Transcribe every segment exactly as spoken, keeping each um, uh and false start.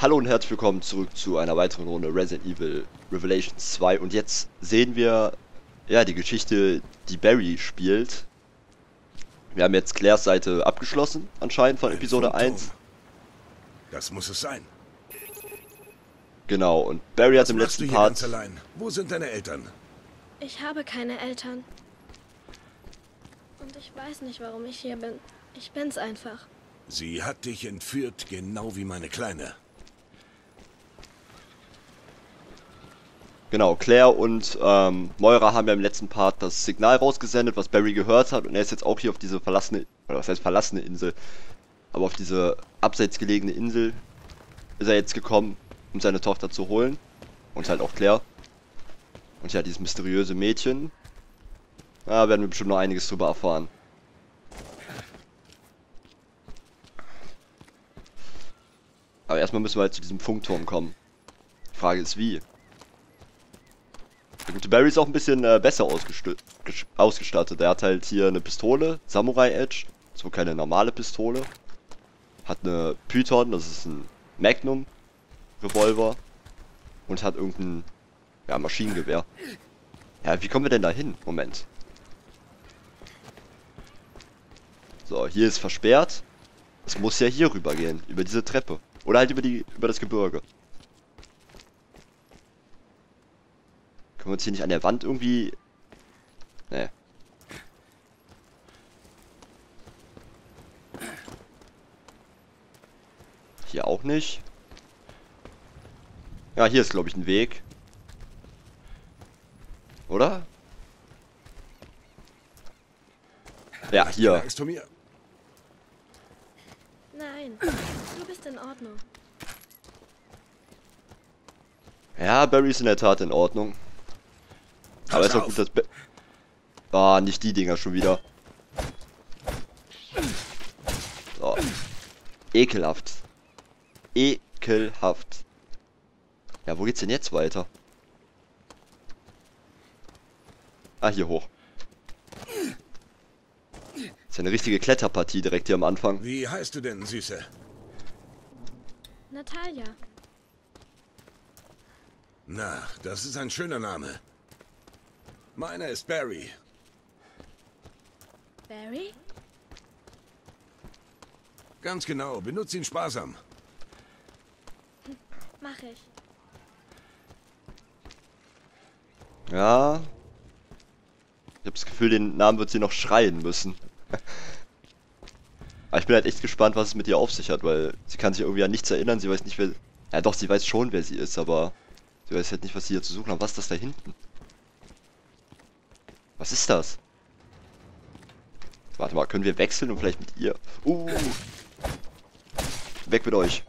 Hallo und herzlich willkommen zurück zu einer weiteren Runde Resident Evil Revelations zwei. Und jetzt sehen wir, ja, die Geschichte, die Barry spielt. Wir haben jetzt Claires Seite abgeschlossen, anscheinend, von Ein Episode Phantom. eins. Das muss es sein. Genau, und Barry hat Was im machst du letzten hier Part... ganz allein? Wo sind deine Eltern? Ich habe keine Eltern. Und ich weiß nicht, warum ich hier bin. Ich bin's einfach. Sie hat dich entführt, genau wie meine Kleine. Genau, Claire und ähm, Moira haben ja im letzten Part das Signal rausgesendet, was Barry gehört hat. Und er ist jetzt auch hier auf diese verlassene, oder was heißt verlassene Insel, aber auf diese abseits gelegene Insel ist er jetzt gekommen, um seine Tochter zu holen. Und halt auch Claire. Und ja, dieses mysteriöse Mädchen. Da werden wir bestimmt noch einiges drüber erfahren. Aber erstmal müssen wir halt zu diesem Funkturm kommen. Die Frage ist wie. Der gute Barry ist auch ein bisschen äh, besser ausgestattet. Er hat halt hier eine Pistole, Samurai Edge. Das ist wohl keine normale Pistole. Hat eine Python, das ist ein Magnum Revolver. Und hat irgendein, ja, Maschinengewehr. Ja, wie kommen wir denn da hin? Moment. So, hier ist versperrt. Es muss ja hier rüber gehen, über diese Treppe. Oder halt über die, über das Gebirge. Können wir uns hier nicht an der Wand irgendwie... Nee. Hier auch nicht. Ja, hier ist, glaube ich, ein Weg. Oder? Ja, Keine hier. Angst vor mir? Nein, du bist in Ordnung. Ja, Barry ist in der Tat in Ordnung. Aber Pass ist auch auf. gut, dass... Ba ah, nicht die Dinger schon wieder. So. Ekelhaft. Ekelhaft. Ja, wo geht's denn jetzt weiter? Ah, hier hoch. Ist ja eine richtige Kletterpartie direkt hier am Anfang. Wie heißt du denn, Süße? Natalia. Na, das ist ein schöner Name. Meiner ist Barry. Barry? Ganz genau, benutze ihn sparsam. Mach ich. Ja. Ich habe das Gefühl, den Namen wird sie noch schreien müssen. Aber ich bin halt echt gespannt, was es mit ihr auf sich hat, weil sie kann sich irgendwie an nichts erinnern. Sie weiß nicht, wer... Ja doch, sie weiß schon, wer sie ist, aber... Sie weiß halt nicht, was sie hier zu suchen hat. Was ist das da hinten? Was ist das? Warte mal, können wir wechseln und vielleicht mit ihr... Uh! Weg mit euch!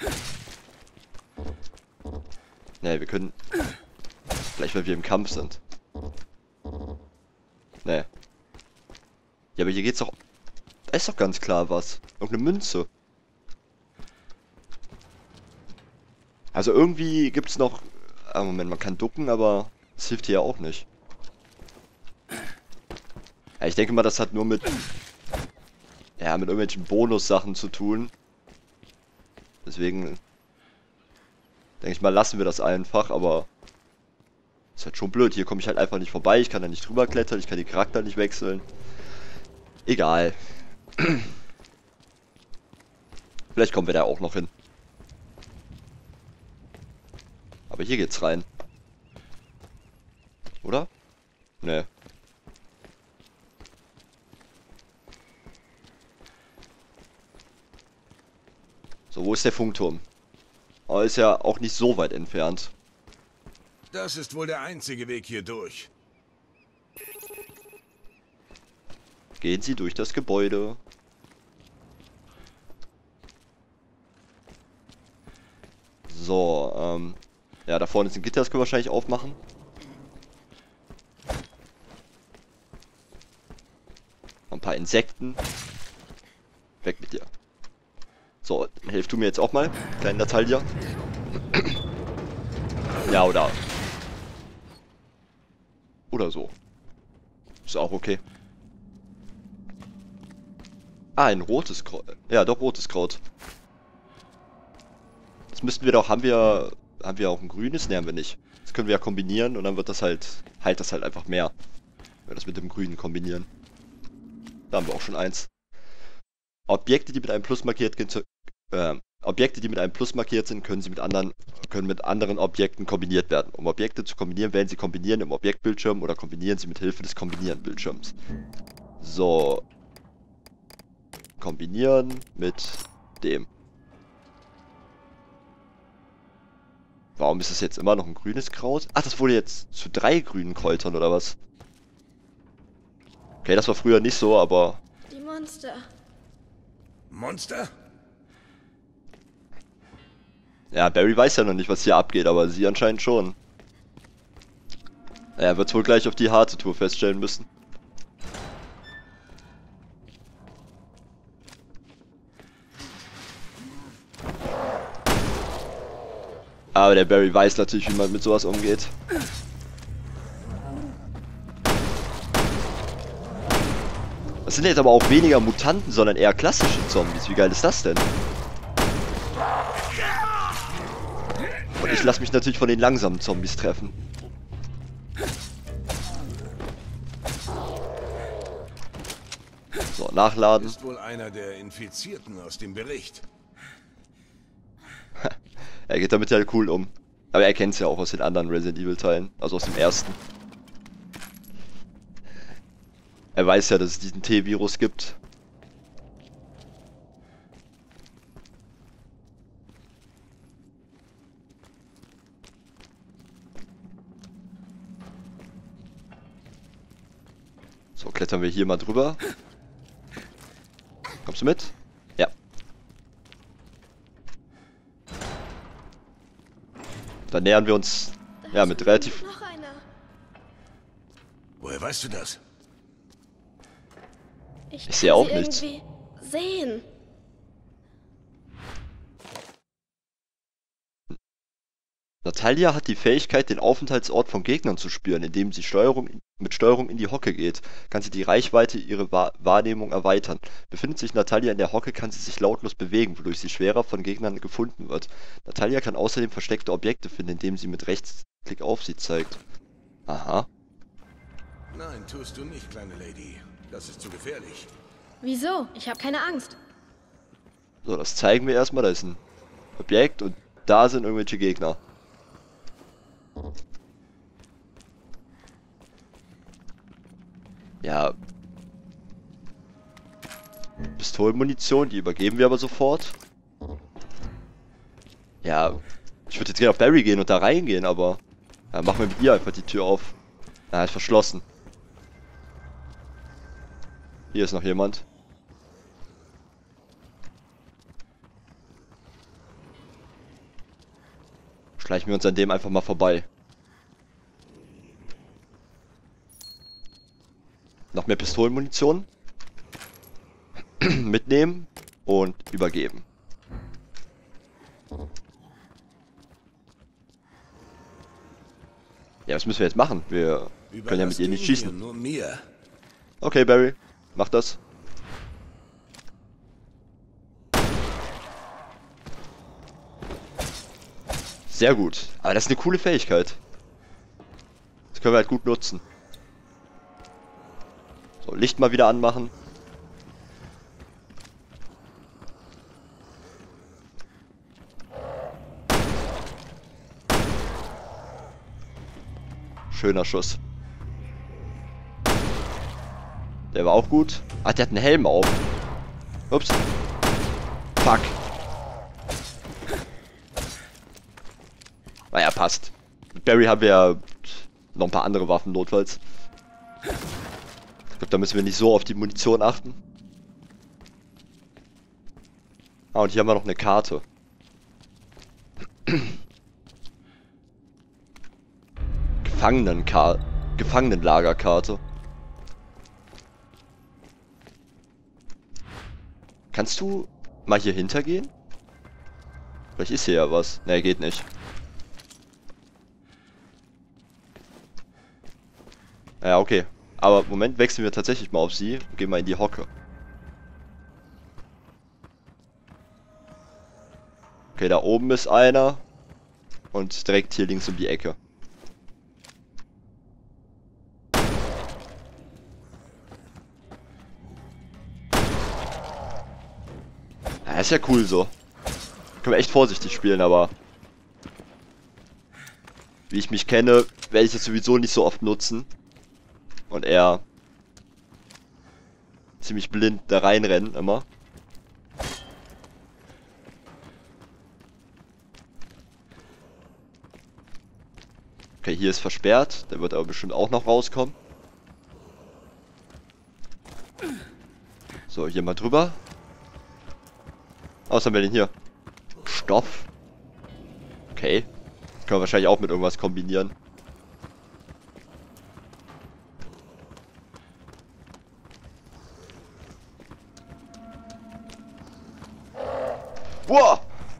Ne, wir können... Vielleicht, weil wir im Kampf sind. Ne. Ja, aber hier geht's doch... Da ist doch ganz klar was. Irgendeine Münze. Also irgendwie gibt's noch... Ah, Moment, man kann ducken, aber... Das hilft hier ja auch nicht. Ja, ich denke mal, das hat nur mit... Ja, mit irgendwelchen Bonussachen zu tun. Deswegen... Denke ich mal, lassen wir das einfach, aber... Ist halt schon blöd. Hier komme ich halt einfach nicht vorbei. Ich kann da nicht drüber klettern. Ich kann den Charakter nicht wechseln. Egal. Vielleicht kommen wir da auch noch hin. Aber hier geht's rein. Oder? Nee. So, wo ist der Funkturm? Aber ist ja auch nicht so weit entfernt. Das ist wohl der einzige Weg hier durch. Gehen Sie durch das Gebäude. So, ähm... ja, da vorne ist ein Gitter, das können wir wahrscheinlich aufmachen. Ein paar Insekten. Weg mit dir. So, hilf du mir jetzt auch mal, kleine Natalia. Ja, oder... Oder so. Ist auch okay. Ah, ein rotes Kraut. Ja, doch rotes Kraut. Jetzt müssten wir doch, haben wir, haben wir auch ein grünes? Ne, haben wir nicht. Das können wir ja kombinieren und dann wird das halt, heilt das halt einfach mehr. Wenn wir das mit dem grünen kombinieren. Da haben wir auch schon eins. Objekte, die mit einem Plus markiert sind, äh, Objekte, die mit einem Plus markiert sind, können sie mit anderen, können mit anderen Objekten kombiniert werden. Um Objekte zu kombinieren, wählen Sie Kombinieren im Objektbildschirm oder kombinieren Sie mit Hilfe des Kombinieren-Bildschirms. So. Kombinieren mit dem. Warum ist es jetzt immer noch ein grünes Kraut? Ach, das wurde jetzt zu drei grünen Kräutern oder was? Okay, das war früher nicht so, aber... Die Monster. Monster? Ja, Barry weiß ja noch nicht, was hier abgeht, aber sie anscheinend schon. Er wird wohl gleich auf die harte Tour feststellen müssen. Aber der Barry weiß natürlich, wie man mit sowas umgeht. Das sind jetzt aber auch weniger Mutanten, sondern eher klassische Zombies. Wie geil ist das denn? Und ich lasse mich natürlich von den langsamen Zombies treffen. So, nachladen. Ist wohl einer der Infizierten aus dem Bericht. Er geht damit ja cool um. Aber er kennt es ja auch aus den anderen Resident Evil Teilen. Also aus dem ersten. Er weiß ja, dass es diesen T-Virus gibt. So, klettern wir hier mal drüber. Kommst du mit? Ja. Dann nähern wir uns, Da ja, ist mit relativ... Noch einer. Woher weißt du das? Ich, Ich sehe kann auch sie nichts. irgendwie sehen. Natalia hat die Fähigkeit, den Aufenthaltsort von Gegnern zu spüren, indem sie Steuerung, mit Steuerung in die Hocke geht. Kann sie die Reichweite ihrer Wahr Wahrnehmung erweitern. Befindet sich Natalia in der Hocke, kann sie sich lautlos bewegen, wodurch sie schwerer von Gegnern gefunden wird. Natalia kann außerdem versteckte Objekte finden, indem sie mit Rechtsklick auf sie zeigt. Aha. Nein, tust du nicht, kleine Lady. Das ist zu gefährlich. Wieso? Ich habe keine Angst. So, das zeigen wir erstmal. Da ist ein Objekt und da sind irgendwelche Gegner. Ja. Pistolenmunition, die übergeben wir aber sofort. Ja, ich würde jetzt gerne auf Barry gehen und da reingehen, aber... Ja, machen wir mit ihr einfach die Tür auf. Ja, ist verschlossen. Hier ist noch jemand. Schleichen wir uns an dem einfach mal vorbei. Noch mehr Pistolenmunition. Mitnehmen und übergeben. Ja, was müssen wir jetzt machen? Wir können ja mit ihr nicht schießen. Nur mir. Okay, Barry, mach das. Sehr gut. Aber das ist eine coole Fähigkeit. Das können wir halt gut nutzen. So, Licht mal wieder anmachen. Schöner Schuss. Der war auch gut. Ah, der hat einen Helm auf. Ups. Fuck. Naja, passt. Mit Barry haben wir ja noch ein paar andere Waffen notfalls. Ich glaube, da müssen wir nicht so auf die Munition achten. Ah, und hier haben wir noch eine Karte. Gefangenenkarte. Gefangenenlagerkarte. Kannst du mal hier hintergehen? Vielleicht ist hier ja was. Ne, geht nicht. Ja, okay. Aber Moment, wechseln wir tatsächlich mal auf sie und gehen mal in die Hocke. Okay, da oben ist einer. Und direkt hier links um die Ecke. Ja, ist ja cool so. Können wir echt vorsichtig spielen, aber... Wie ich mich kenne, werde ich das sowieso nicht so oft nutzen. Und eher... ziemlich blind da reinrennen immer. Okay, hier ist versperrt. Der wird aber bestimmt auch noch rauskommen. So, hier mal drüber. Was haben wir denn hier? Stoff. Okay. Können wir wahrscheinlich auch mit irgendwas kombinieren. Wow!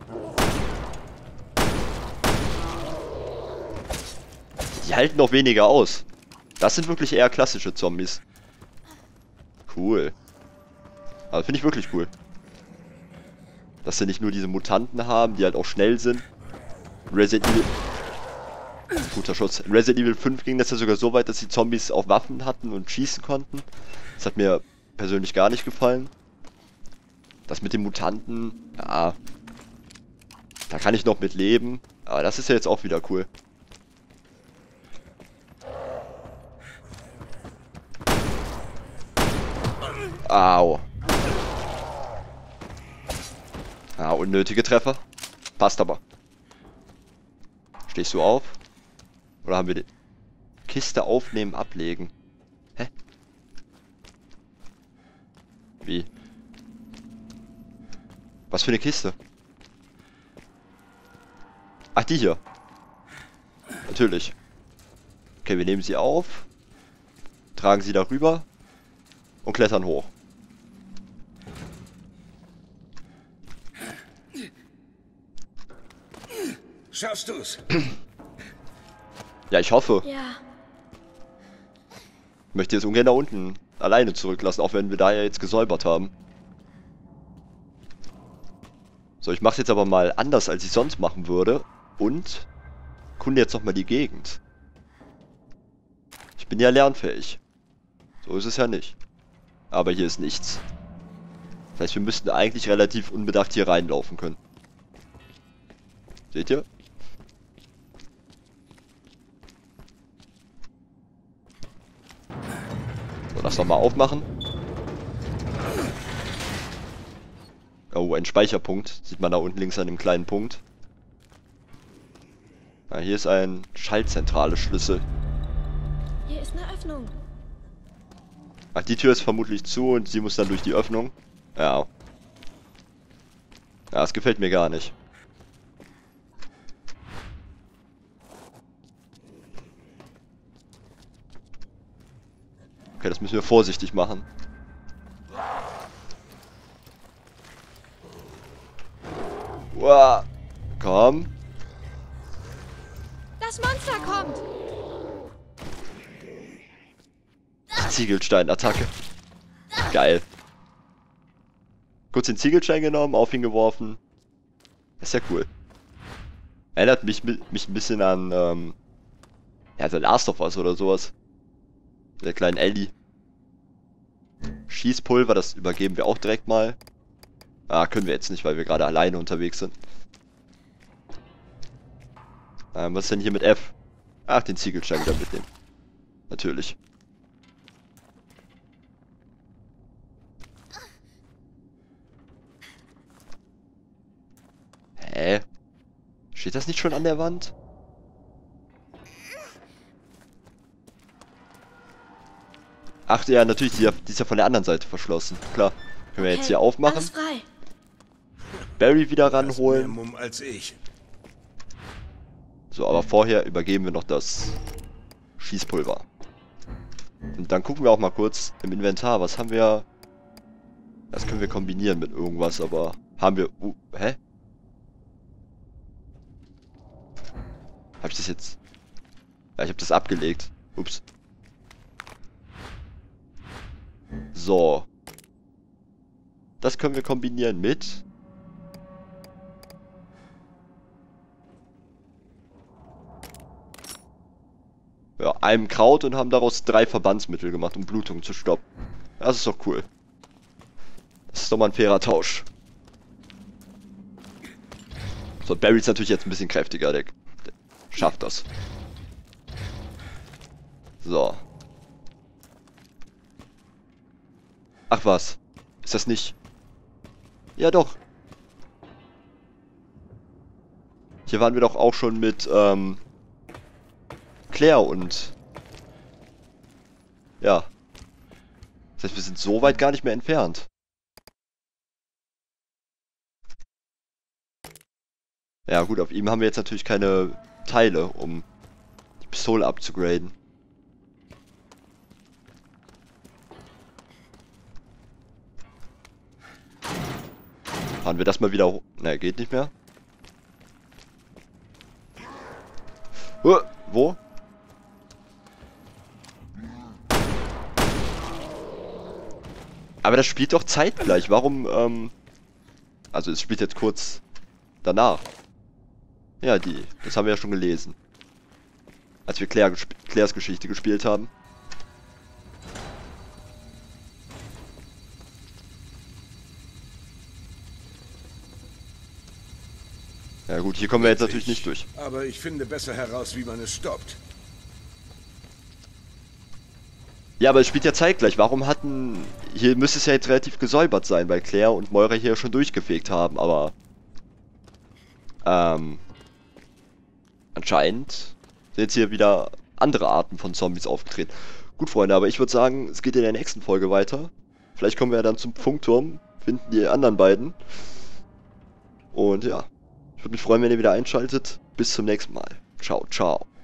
Die halten noch weniger aus. Das sind wirklich eher klassische Zombies. Cool. Aber finde ich wirklich cool. Dass sie nicht nur diese Mutanten haben, die halt auch schnell sind. Resident Evil... Guter Schutz. In Resident Evil fünf ging das ja sogar so weit, dass die Zombies auch Waffen hatten und schießen konnten. Das hat mir persönlich gar nicht gefallen. Das mit den Mutanten, ja, da kann ich noch mit leben. Aber das ist ja jetzt auch wieder cool. Au. Ah, unnötige Treffer. Passt aber. Stehst du auf? Oder haben wir die Kiste aufnehmen, ablegen? Hä? Wie? Was für eine Kiste? Ach, die hier. Natürlich. Okay, wir nehmen sie auf. Tragen sie darüber. Und klettern hoch. Schaffst du's? Ja, ich hoffe. Ja. Ich möchte jetzt ungern da unten alleine zurücklassen, auch wenn wir da ja jetzt gesäubert haben. So, ich mache jetzt aber mal anders, als ich sonst machen würde. Und kunde jetzt nochmal die Gegend. Ich bin ja lernfähig. So ist es ja nicht. Aber hier ist nichts. Das heißt, wir müssten eigentlich relativ unbedacht hier reinlaufen können. Seht ihr? So, das nochmal aufmachen. Oh, ein Speicherpunkt. Sieht man da unten links an dem kleinen Punkt. Ah, hier ist ein Schaltzentrale Schlüssel. Hier ist eine Öffnung. Ach, die Tür ist vermutlich zu und sie muss dann durch die Öffnung. Ja. Ja, das gefällt mir gar nicht. Okay, das müssen wir vorsichtig machen. Wow. Komm. Das Monster kommt! Ziegelstein-Attacke. Geil. Kurz den Ziegelstein genommen, auf ihn geworfen. Ist ja cool. Erinnert mich, mich ein bisschen an, ähm, ja, The Last of Us oder sowas. Der kleinen Ellie. Schießpulver, das übergeben wir auch direkt mal. Ah, können wir jetzt nicht, weil wir gerade alleine unterwegs sind. Ähm, was ist denn hier mit F? Ach, den Ziegelstein wieder mitnehmen. Natürlich. Hä? Steht das nicht schon an der Wand? Ach ja, natürlich, die, die ist ja von der anderen Seite verschlossen. Klar. Können wir Okay, jetzt hier aufmachen. alles frei. Barry wieder Das ist mehr ranholen. Mumm als ich. So, aber vorher übergeben wir noch das Schießpulver. Und dann gucken wir auch mal kurz im Inventar. Was haben wir? Das können wir kombinieren mit irgendwas, aber haben wir... Uh, hä? Habe ich das jetzt... Ja, ich habe das abgelegt. Ups. So. Das können wir kombinieren mit... ja, einem Kraut und haben daraus drei Verbandsmittel gemacht, um Blutung zu stoppen. Das ist doch cool. Das ist doch mal ein fairer Tausch. So, Barry ist natürlich jetzt ein bisschen kräftiger, der, der schafft das. So. Ach was, ist das nicht? Ja doch. Hier waren wir doch auch schon mit, ähm, Claire und... Ja. Das heißt, wir sind so weit gar nicht mehr entfernt. Ja gut, auf ihm haben wir jetzt natürlich keine Teile, um die Pistole abzugraden. Fahren wir das mal wieder hoch. Ne, geht nicht mehr. Uh, wo? Aber das spielt doch zeitgleich. Warum, ähm... Also es spielt jetzt kurz danach. Ja, die. Das haben wir ja schon gelesen. Als wir Claire gesp Claires Geschichte gespielt haben. Ja gut, hier kommen wir jetzt natürlich nicht durch. Aber ich finde besser heraus, wie man es stoppt. Ja, aber es spielt ja zeitgleich. Warum hatten... Hier müsste es ja jetzt relativ gesäubert sein, weil Claire und Moira hier schon durchgefegt haben, aber... Ähm... Anscheinend sind jetzt hier wieder andere Arten von Zombies aufgetreten. Gut, Freunde, aber ich würde sagen, es geht in der nächsten Folge weiter. Vielleicht kommen wir ja dann zum Funkturm, finden die anderen beiden. Und ja, ich würde mich freuen, wenn ihr wieder einschaltet. Bis zum nächsten Mal. Ciao, ciao.